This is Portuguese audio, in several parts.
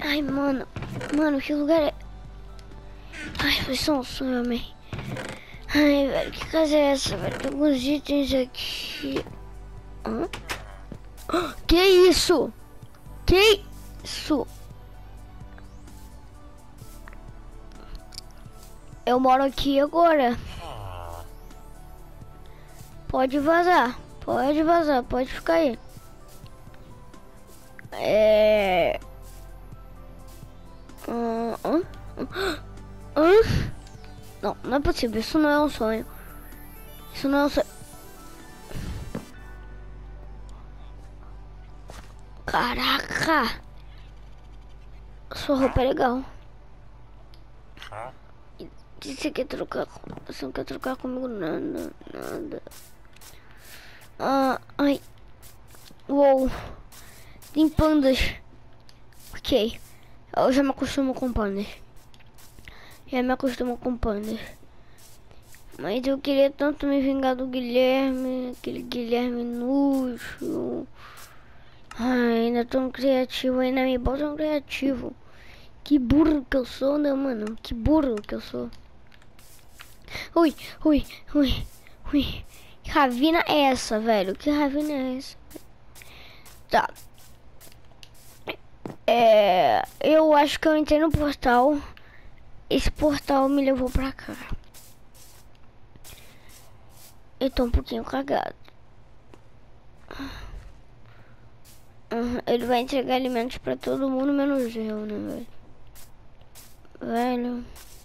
Ai, mano. Mano, que lugar é... Ai, foi só um sonho, man. Ai, velho, que casa é essa, velho? Tem alguns itens aqui. Hã? Que isso? Que isso? Eu moro aqui agora. Pode vazar. Pode vazar. Pode ficar aí. Não, não é possível. Isso não é um sonho. Isso não é um sonho. Caraca! Sua roupa é legal. Você quer trocar? Você não quer trocar comigo? Nada, nada. Ai. Uou. Tem pandas. Ok. Eu já me acostumo com pandas. Mas eu queria tanto me vingar do Guilherme. Aquele Guilherme Nuxo. Ai, ainda tão criativo. Ainda me botam criativo. Que burro que eu sou, né, mano? Que burro que eu sou. Ui. Que ravina é essa, velho? Que ravina é essa? Tá. Eu acho que eu entrei no portal. Esse portal me levou pra cá. Eu tô um pouquinho cagado. Ele vai entregar alimentos pra todo mundo, menos eu, né, velho?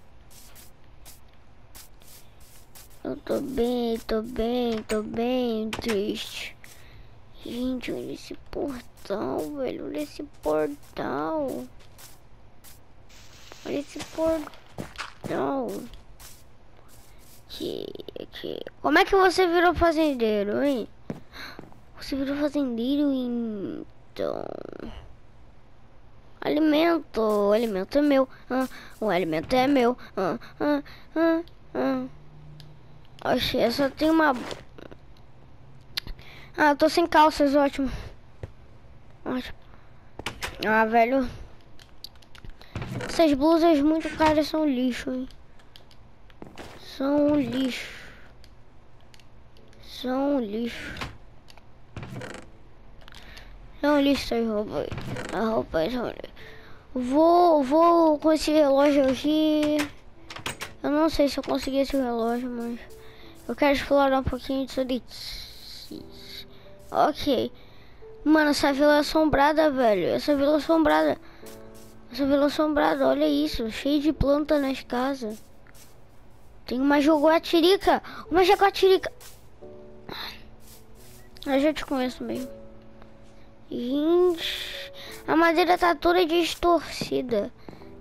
Eu tô bem triste. Gente, olha esse portal, velho. Olha esse portal. Como é que você virou fazendeiro, hein? Você virou fazendeiro, então... Alimento é meu. O alimento é meu. Oxe, eu só tenho uma... eu tô sem calças, ótimo. Velho. Essas blusas muito caras são lixo, hein? São lixo. Essas roupas. As roupas são lixo. Vou com esse relógio aqui. Eu não sei se eu consegui esse relógio, mas... Eu quero explorar um pouquinho disso daqui. Ok. Mano, essa vila assombrada, velho. Essa vila assombrada, olha isso. Cheio de planta nas casas. Tem uma jaguatirica. Eu já te conheço mesmo. Gente, a madeira tá toda distorcida.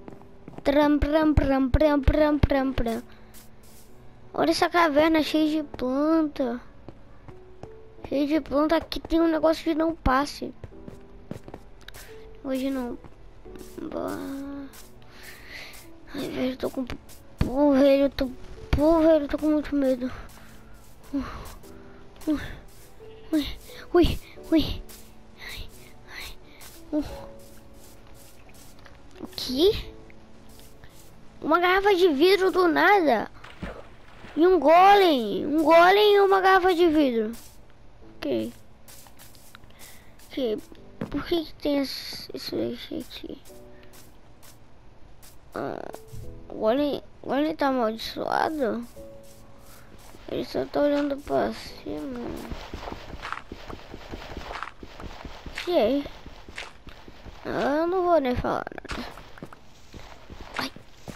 Olha essa caverna cheia de planta. Aqui tem um negócio de não passe. Hoje não. Ai, velho, tô com... Pô, velho, tô com muito medo. Ui. O que? Uma garrafa de vidro do nada. E um golem e uma garrafa de vidro. Ok. Por que tem isso aqui? O golem tá amaldiçoado? Ele só tá olhando pra cima. Ok. Eu não vou nem falar nada. Ai.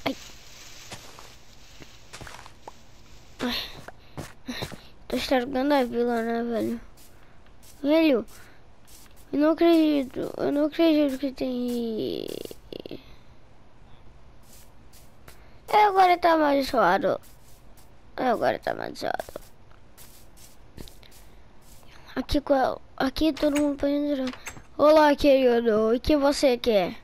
Tô estragando a vila, né, velho? Velho, eu não acredito que tem... Agora tá amaldiçoado. Aqui todo mundo pode entrar. Olá, querido, o que você quer?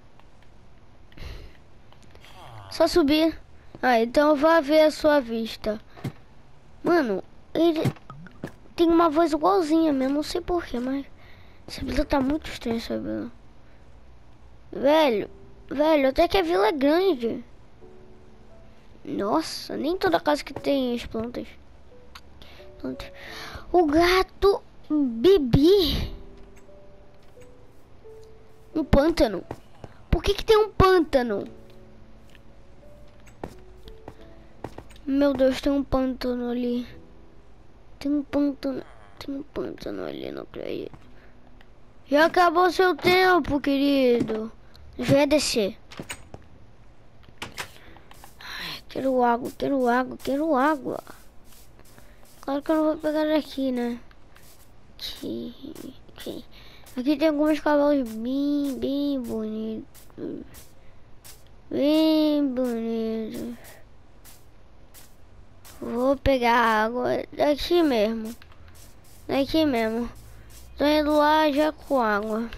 Só subir. Então vá ver a sua vista. Mano, ele tem uma voz igualzinha mesmo, não sei porquê, mas essa vila tá muito estranha, essa vila. Velho, até que a vila é grande. Nossa, nem toda casa que tem as plantas. O gato Bibi. Um pântano. Por que tem um pântano? Meu Deus, tem um pântano ali. Tem um pântano ali, não acredito. Já acabou seu tempo, querido. Já ia descer. Ai, quero água. Claro que eu não vou pegar daqui, né? Aqui tem alguns cavalos bem bonitos. Bem bonitos. Vou pegar água daqui mesmo. Tô indo lá já com água.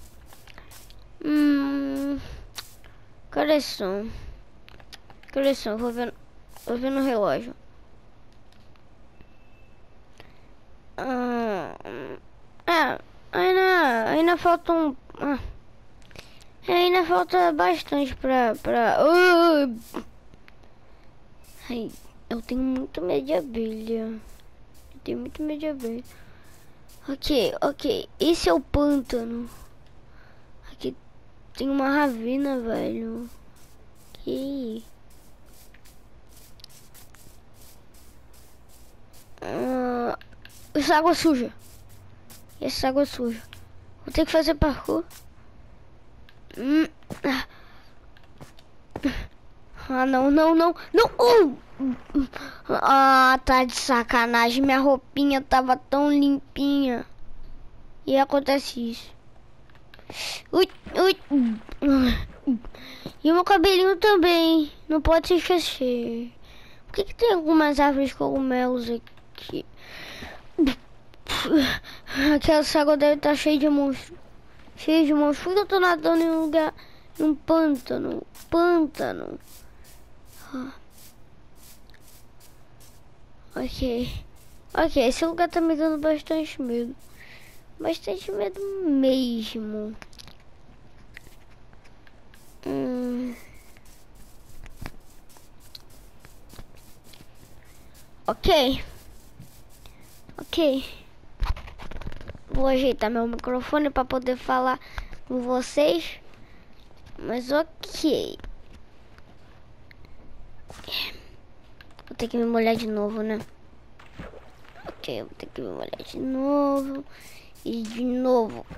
Cadê som? Vou ver no relógio. Ainda falta ainda falta bastante pra... Ai, eu tenho muito medo de abelha. Ok. Esse é o pântano. Aqui tem uma ravina, velho. Essa água suja. Vou ter que fazer parkour. Não. Tá de sacanagem. Minha roupinha tava tão limpinha. E acontece isso. Ui. E o meu cabelinho também. Não pode se esquecer. Por que tem algumas árvores de cogumelos aqui? Aquela água deve estar cheia de monstros. Por que eu tô nadando em um lugar... em um pântano? Ok, esse lugar tá me dando bastante medo. Bastante medo mesmo. Ok. Vou ajeitar meu microfone para poder falar com vocês. Mas ok. Vou ter que me molhar de novo, né? Ok, vou ter que me molhar de novo. E de novo.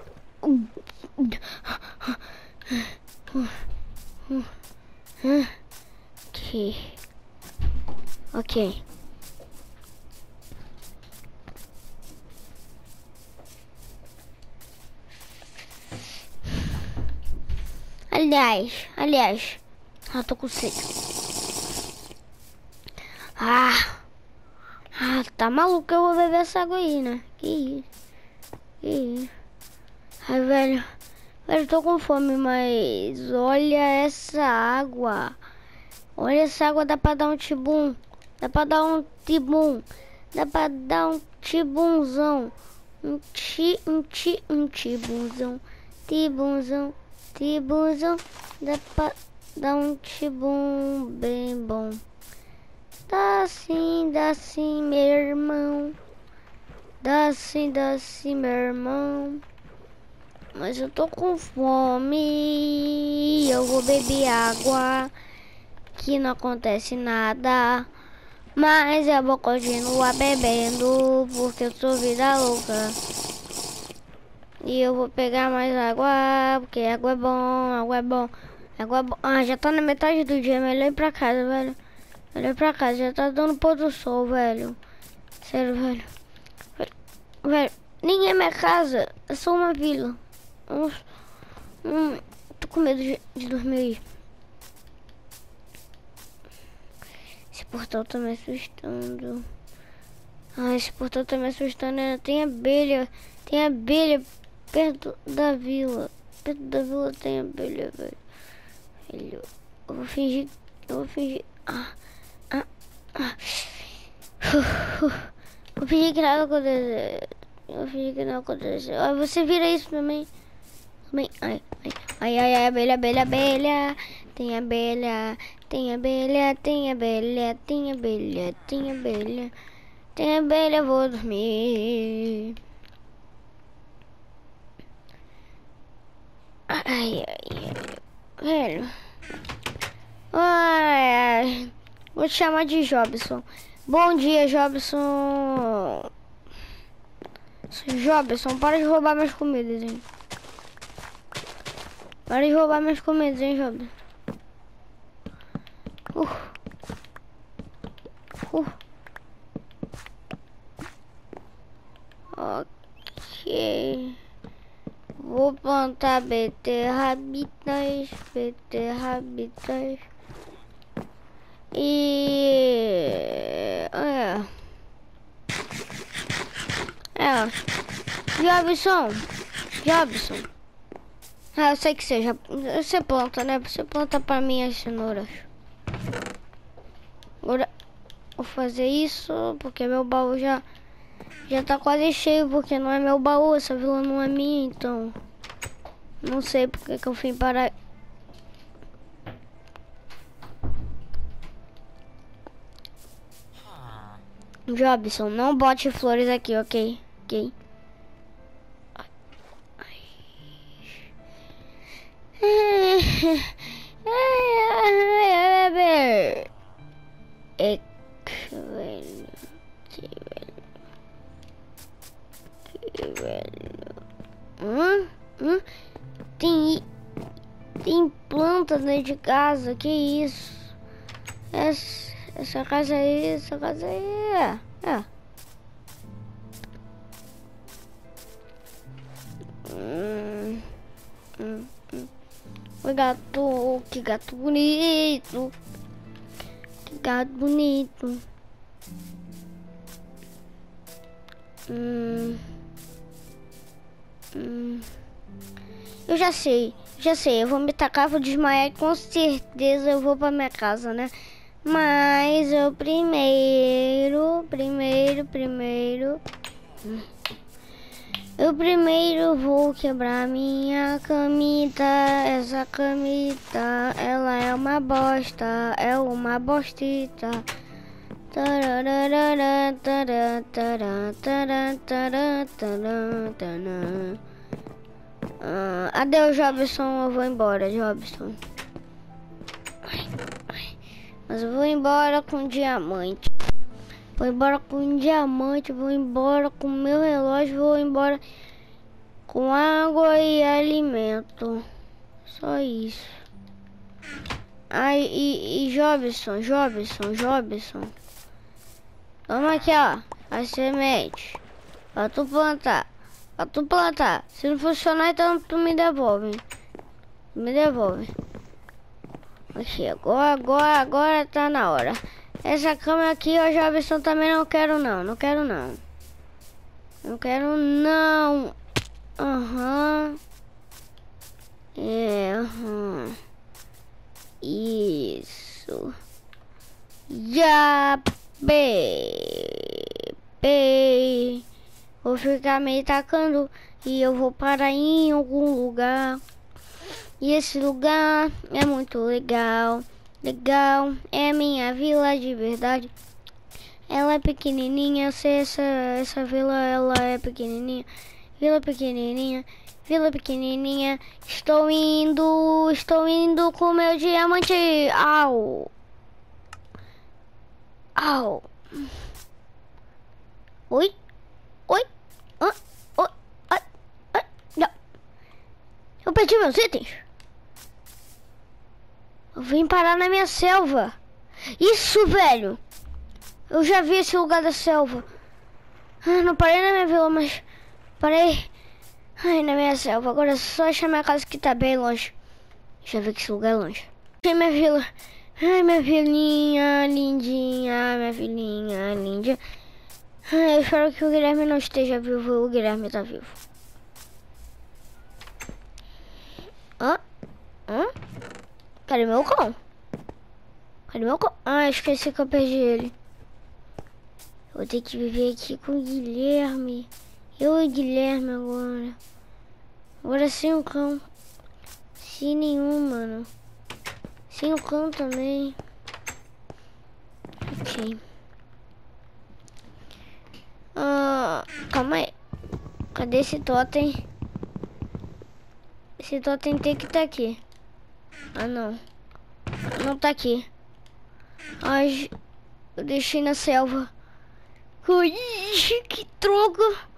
Ok. Aliás, tô com sede. Tá maluco? Eu vou beber essa água aí, né? Que isso? Ai, velho, tô com fome, mas olha essa água. Dá pra dar um tibum. Dá pra dar um tibumzão. Um tibumzão. Dá pra dar um tibum bem bom. Dá sim, meu irmão. Dá sim, meu irmão. Mas eu tô com fome. Eu vou beber água. Que não acontece nada. Mas eu vou continuar bebendo. Porque eu sou vida louca. E eu vou pegar mais água. Porque água é bom. Já tá na metade do dia. Melhor ir pra casa, velho. Já tá dando pôr do sol, velho. Sério, velho. Nem é minha casa. É só uma vila. Tô com medo de dormir aí. Esse portal tá me assustando. Esse portal tá me assustando. Né? Tem abelha perto da vila. Tem abelha, velho. Eu vou fingir. Vou fingir que nada aconteceu. Você vira isso também. Ai. Ai, ai, ai, abelha, abelha, abelha. Tem abelha, tem abelha, tem abelha, tem abelha, tem abelha. Tem abelha, vou dormir. Ai, ai, ai. Velho. Ai, ai. Vou te chamar de Jobson. Bom dia, Jobson. Jobson, para de roubar minhas comidas, hein? Para de roubar minhas comidas, hein, Jobson? Ok. Vou plantar beterrabitas, beterrabitas. E... Jobson. Jobson. Ah, eu sei que seja. Você planta, né? Você planta pra mim as cenouras. Agora vou fazer isso porque meu baú já tá quase cheio, porque não é meu baú, essa vila não é minha, então não sei porque que eu fui parar. Jobson, não bote flores aqui, ok? Ok. Tem planta dentro de casa, que isso? Essa casa aí, é. Oi, gato, que gato bonito. Que gato bonito. Eu já sei, eu vou me tacar, vou desmaiar e com certeza eu vou pra minha casa, né? Mas eu eu primeiro vou quebrar minha camita. Essa camita, ela é uma bosta, é uma bostita. Adeus, Jobson, eu vou embora, Jobson. Mas eu vou embora com diamante. Vou embora com diamante, vou embora com meu relógio, vou embora com água e alimento. Só isso. Ai, e Jobson. Toma aqui, ó, as sementes. Pra tu plantar. Se não funcionar, então tu me devolve. Aqui, agora tá na hora. Essa cama aqui, ó, Jobson, também não quero não. Isso. Já bem. Vou ficar me tacando e eu vou parar em algum lugar. E esse lugar é muito legal. É minha vila de verdade. Ela é pequenininha, eu sei essa vila, ela é pequenininha. Vila pequenininha. Estou indo com meu diamante. Au. Oi. Não. Eu perdi meus itens. Eu vim parar na minha selva. Isso, velho. Eu já vi esse lugar da selva. Não parei na minha vila, mas parei na minha selva. Agora é só achar minha casa que tá bem longe. Já vi que esse lugar é longe. Achei minha vila. Ai, minha filhinha lindinha. Eu espero que o Guilherme não esteja vivo. O Guilherme tá vivo. Cadê meu cão? Ah, esqueci que eu perdi ele. Vou ter que viver aqui com o Guilherme. Eu e o Guilherme agora. Agora sem o cão. Sem nenhum, mano. Sem o cão também. Ok. Calma aí. Cadê esse totem? Esse totem tem que estar aqui. Ah, não. Não tá aqui. Ai, eu deixei na selva. Ui, que droga.